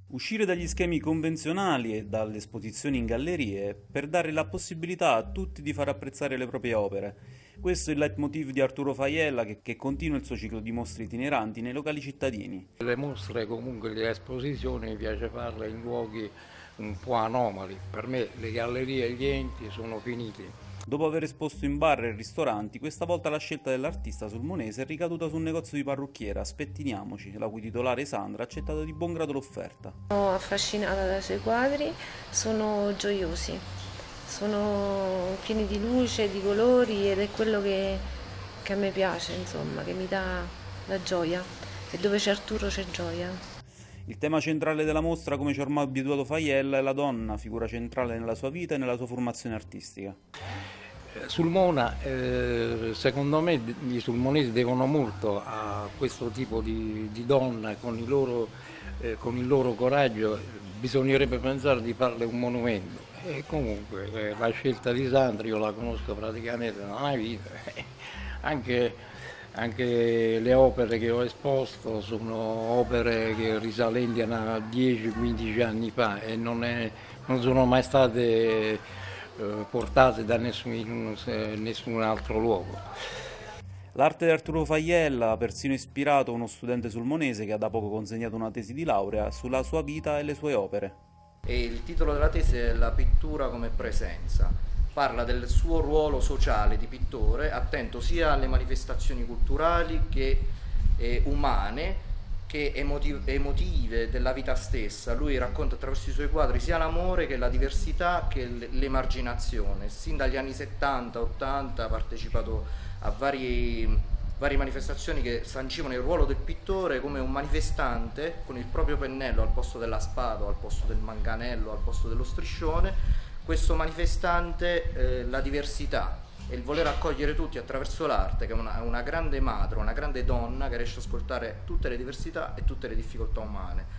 Uscire dagli schemi convenzionali e dalle esposizioni in gallerie per dare la possibilità a tutti di far apprezzare le proprie opere. Questo è il leitmotiv di Arturo Faiella che continua il suo ciclo di mostre itineranti nei locali cittadini. Le mostre, comunque le esposizioni, mi piace farle in luoghi un po' anomali. Per me le gallerie e gli enti sono finiti. Dopo aver esposto in bar e ristoranti, questa volta la scelta dell'artista sulmonese è ricaduta su un negozio di parrucchiera, Spettiniamoci, la cui titolare Sandra ha accettato di buon grado l'offerta. Sono affascinata dai suoi quadri, sono gioiosi, sono pieni di luce, di colori ed è quello che a me piace, insomma, che mi dà la gioia. E dove c'è Arturo c'è gioia. Il tema centrale della mostra, come ci ha ormai abituato Faiella, è la donna, figura centrale nella sua vita e nella sua formazione artistica. Sulmona, secondo me i sulmonesi devono molto a questo tipo di donna con il loro coraggio, bisognerebbe pensare di farle un monumento. E comunque la scelta di Sandri io la conosco praticamente da una vita, anche, anche le opere che ho esposto sono opere che risalenti a 10-15 anni fa e non sono mai state portate da nessun altro luogo. L'arte di Arturo Faiella ha persino ispirato uno studente sulmonese che ha da poco consegnato una tesi di laurea sulla sua vita e le sue opere. E il titolo della tesi è La pittura come presenza. Parla del suo ruolo sociale di pittore, attento sia alle manifestazioni culturali che umane, che emotive della vita stessa. Lui racconta attraverso i suoi quadri sia l'amore che la diversità che l'emarginazione. Sin dagli anni 70-80 ha partecipato a varie manifestazioni che sancivano il ruolo del pittore come un manifestante con il proprio pennello al posto della spada, al posto del manganello, al posto dello striscione. Questo manifestante, la diversità e il voler accogliere tutti attraverso l'arte, che è una grande madre, una grande donna che riesce ad ascoltare tutte le diversità e tutte le difficoltà umane.